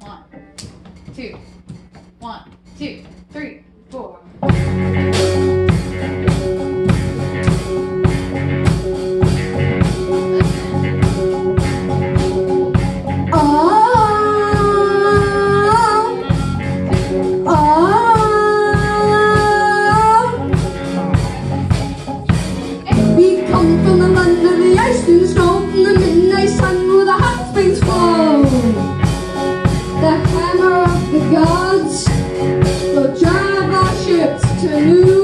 1, 2, 1, 2, 3, 4. We come from the land of the ice and snow, from the midnight sun where the hot springs flow. The hammer of the gods will drive our ships to new